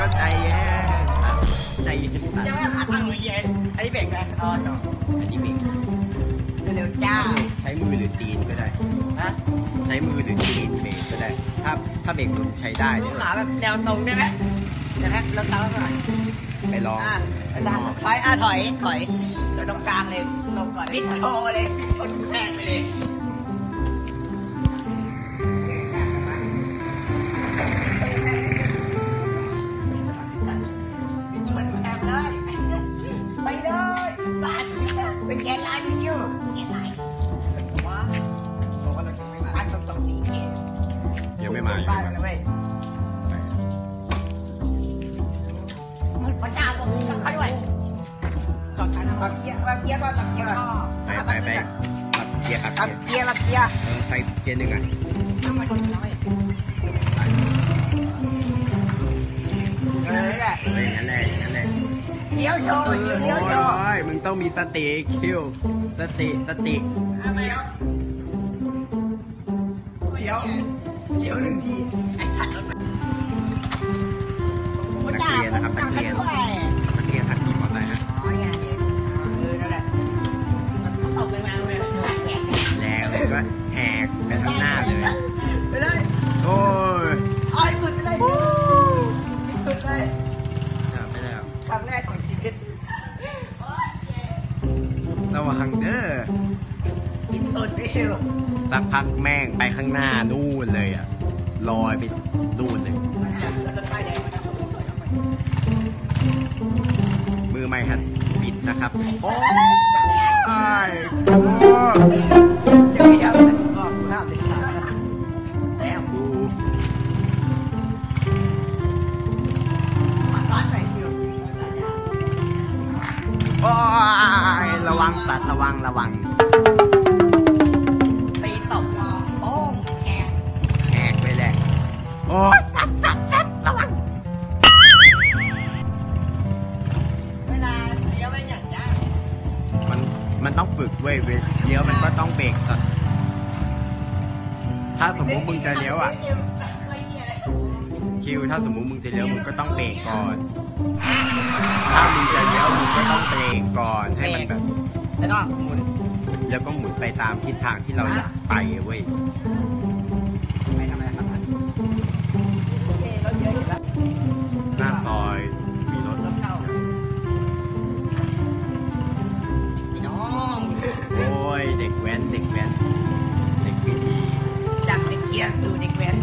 ใจเย็นใจเย็นยังไม่ขาตั้งเย็นอันนี้เบรกนะต่ออันนี้เบรกเร็วจ้าใช้มือหรือตีนก็ได้นะใช้มือหรือตีนเบรกก็ได้ถ้าเบรกคุณใช้ได้ลูกขาแบบแนวตรงได้ไหมนะครับแล้วเท้าหน่อยไปลองถอยเดี๋ยวตรงกลางเลยลงก่อนพิชโชเลยชนแทงไปเลยชนแทงเลยไปเลยสัตว์เป็นแกนลายวิวแกนลายว้าบอกว่าเราจะไม่มาอันต้องสีเขียวยังไม่มาบ้านเลยเว้ยพระเจ้าบอกช่างเขาด้วยตับเกียร์ตับเกียร์ก่อนตับเกียร์ก่อนไปตับเกียร์ตับเกียร์ไปเกียร์หนึ่งอ่ะทำไมคนน้อยนั่นแหละนั่นแหละเลี้ยวโชว์เลี้ยวโชว์มึงต้องมีสติคิวสติทำไมครับเลี้ยวหนึ่งทีไอ้สัตว์นักเรียนนะครับนักเรียนขับขี่มอเตอร์ไซค์นะนั่นแหละตกไปมาเลยแล้วก็แหกไปข้างหน้าเลยไปเลยโอ้ยอ้อยสุดไปเลยสุดเลยไปแล้วครั้งแรกของชีวิตระวังเด้อสุดวิวสักพักแม่งไปข้างหน้านู่นเลยอ่ะลอยไปนู่นเลยมือไม่หัดปิดนะครับโอ้ยจะมีอะไรก็ห้ามเป็นขาแล้วดูมาซ้อนใส่คิวโอ้ยระวังสัตว์ระวังตีตบโอ้แหกไปแหละโอ้ยสัตว์ระวังเวลาเลี้ยวไม่อย่างยากมันต้องฝึกเว้ยเลี้ยวมันก็ต้องเบรกก่อนถ้าสมมุติมึงจะเลี้ยวอ่ะคิวถ้าสมมุติมึงจะเลี้ยวมึงก็ต้องเบรกก่อนถ้ามึงจะเลี้ยวมึงก็ต้องเบรกก่อนให้มันแบบแล้วก็หมุนไปตามทิศทางที่เราอยากไปเว้ยไปทำอะไรครับรถเยอะอยู่แล้วหน้าซอยมีรถเข้าพี่น้องโอ้ยเด็กแว้นเด็กไม่ดีจากเด็กเกียร์สู่เด็กแว้น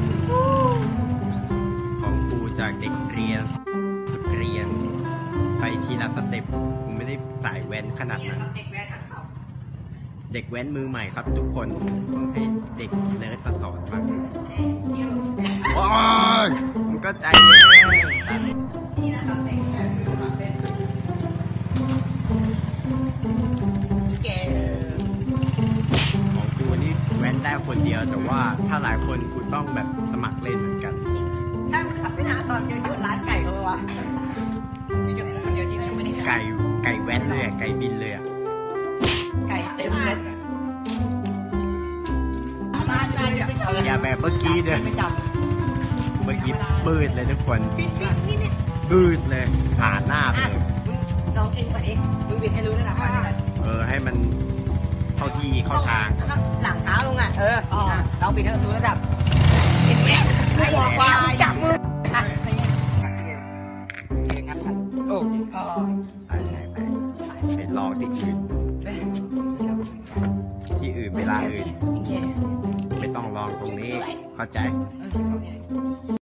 ของกูจากเด็กเรียนสุดเรียนไปทีละสเต็ปกูไม่ได้สายแว้นขนาดนั้นเด็กแว้นมือใหม่ครับทุกคนต้องให้เด็กเนิร์ดสอนบ้างโอ้ยมันก็ใจเย็นของกูนี่แว้นได้คนเดียวแต่ว่าถ้าหลายคนกูต้องแบบสมัครเล่นเหมือนกันถ้าขับไปหาซอนเจอชุดร้านไก่เขาเลยวะมีคนเดียวที่ไม่ได้ไก่แว้นเลยไก่บินเลยอ่ะไก่เต็มเลยอย่าแบบเมื่อกี้เด้อเมื่อกี้บืดเลยทุกคนบืดเลยผ่านหน้าไปเลยลองเองก่อนเองมึงบิดให้รู้ระดับให้มันเข้าที่เข้าทางหลังเท้าลงอ่ะลองบิดให้รู้ระดับไม่บอกว่าจับมือโอ้ไปลองที่อื่นเวลาอื่นไม่ต้องลองตรงนี้เข้าใจ